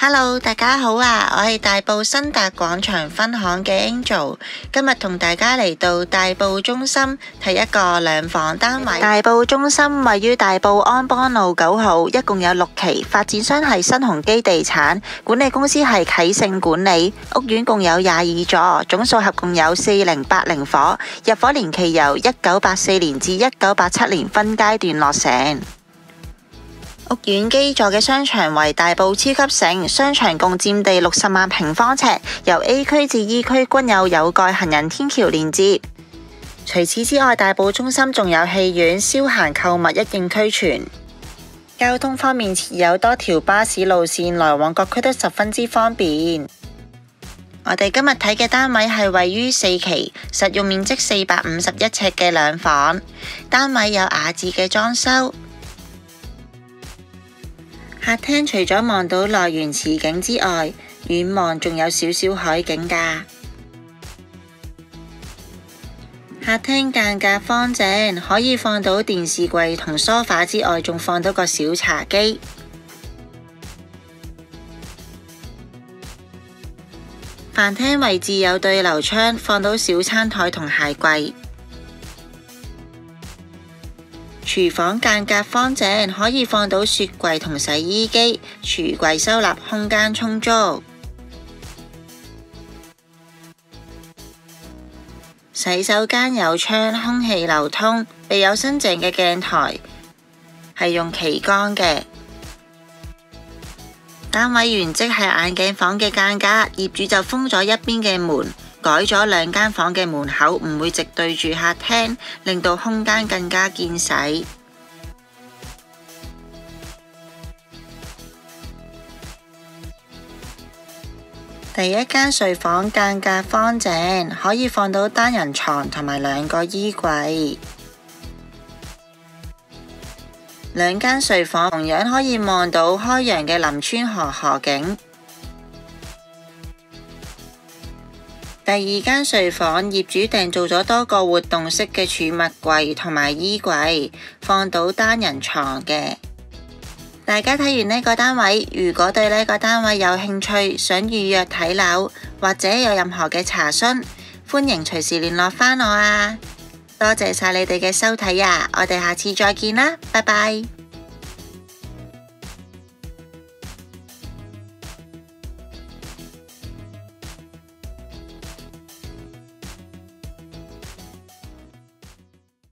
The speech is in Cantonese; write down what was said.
Hello， 大家好啊！我係大埔新達廣場分行嘅 Angel， 今日同大家嚟到大埔中心睇一個兩房單位。大埔中心位於大埔安邦路9號，一共有6期，發展商係新鴻基地產，管理公司係啟盛管理。屋苑共有22座，總數合共有4080伙，入伙年期由1984年至1987年分階段落成。屋苑基座嘅商場為大埔超級城，商場共佔地60萬平方尺，由 A 區至 E 區均有蓋行人天橋連接。除此之外，大埔中心仲有戲院、消閒購物一應俱全。交通方面設有多條巴士路線，來往各區都十分之方便。我哋今日睇嘅單位係位於4期，實用面積451尺嘅兩房，單位有雅致嘅裝修。客廳除咗望到內園池景之外，遠望仲有少少海景㗎。客廳間隔方正，可以放到電視櫃同梳化之外，仲放到個小茶几。飯廳位置有對流窗，放到小餐台同鞋櫃。廚房間隔方正，可以放到雪櫃同洗衣機，櫥櫃收納空間充足。洗手間有窗，空氣流通，備有新淨嘅鏡台，係用旗杆嘅。單位原則係眼鏡房嘅間隔，業主就封咗一邊嘅門，改咗2間房嘅門口，唔會直對住客廳，令到空間更加見使。第一間睡房間隔方正，可以放到單人床同埋2個衣櫃。2間睡房同樣可以望到開揚嘅林村河景。第2間睡房業主訂做咗多個活動式嘅儲物櫃同埋衣櫃，放到單人床嘅。大家睇完呢個單位，如果對呢個單位有興趣，想預約睇樓或者有任何嘅查詢，歡迎隨時聯絡返我啊！多謝晒你哋嘅收睇啊！我哋下次再見啦，拜拜。